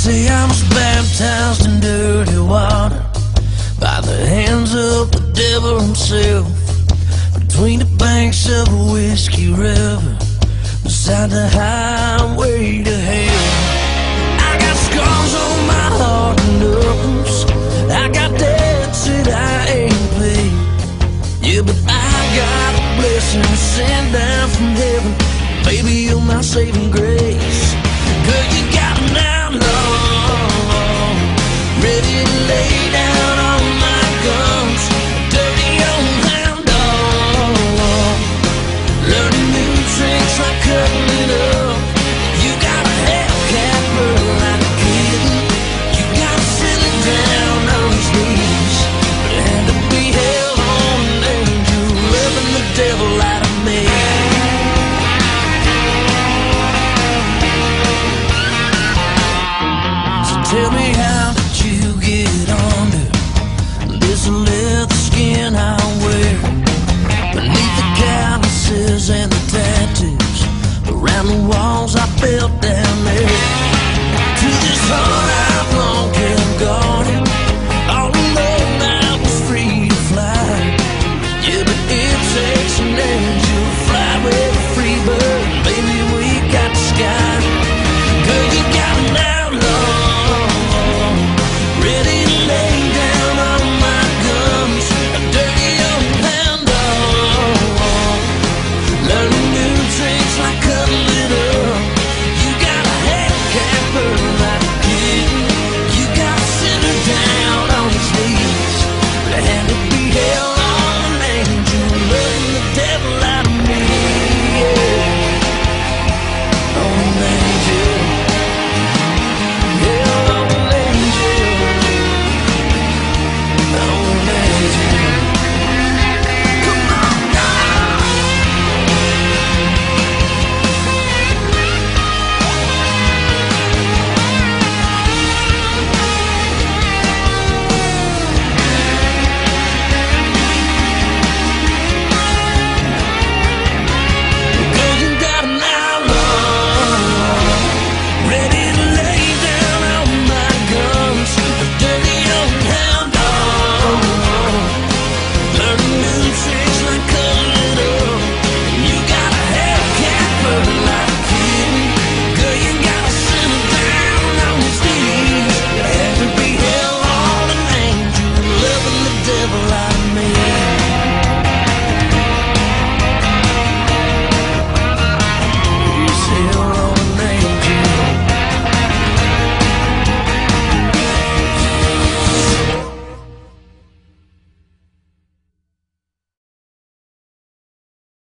say I was baptized in dirty water by the hands of the devil himself, between the banks of a whiskey river, beside the highway to hell. I got scars on my heart and knuckles, I got debts that I ain't paid. Yeah, but I got a blessing sent down from heaven. Baby, you're my saving grace. Girl, you got an outlaw ready to lay down.